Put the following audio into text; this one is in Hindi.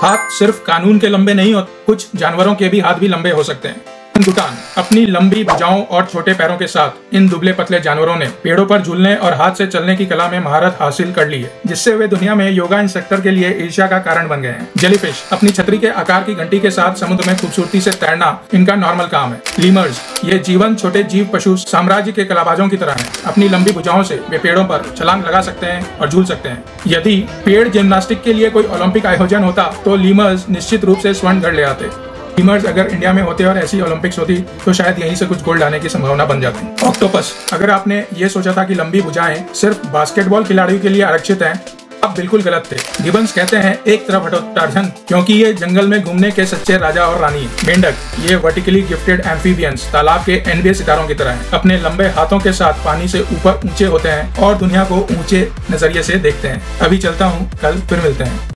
हाथ सिर्फ कानून के लंबे नहीं होते, कुछ जानवरों के भी हाथ भी लंबे हो सकते हैं। ओरंगुटान अपनी लंबी भुजाओं और छोटे पैरों के साथ इन दुबले पतले जानवरों ने पेड़ों पर झूलने और हाथ से चलने की कला में महारत हासिल कर ली है, जिससे वे दुनिया में योगा इंस्ट्रक्टर के लिए ईर्ष्या का कारण बन गए हैं। जेलीफिश अपनी छतरी के आकार की घंटी के साथ समुद्र में खूबसूरती से तैरना इनका नॉर्मल काम है। लीमर्स ये जीवन छोटे जीव पशु साम्राज्य के कलाबाजों की तरह हैं। अपनी लंबी भुजाओं से वे पेड़ों पर छलांग लगा सकते हैं और झूल सकते हैं। यदि पेड़ जिम्नास्टिक के लिए कोई ओलंपिक आयोजन होता तो लीमर्स निश्चित रूप से स्वर्ण घर ले आते। लीमर्स अगर इंडिया में होते और ऐसी ओलंपिक्स होती तो शायद यहीं से कुछ गोल्ड लाने की संभावना बन जाती। ऑक्टोपस अगर आपने ये सोचा था कि लंबी भुजाएं सिर्फ बास्केटबॉल खिलाड़ियों के लिए आरक्षित हैं, आप बिल्कुल गलत थे। गिबन्स कहते हैं एक तरफ हटो टार्जन, क्योंकि ये जंगल में घूमने के सच्चे राजा और रानी है। मेंढक ये वर्टिकली गिफ्टेड एम्फीबियंस तालाब के NBA सितारों की तरह हैं। अपने लंबे हाथों के साथ पानी से ऊपर ऊंचे होते हैं और दुनिया को ऊंचे नजरिए से देखते हैं। अभी चलता हूँ, कल फिर मिलते हैं।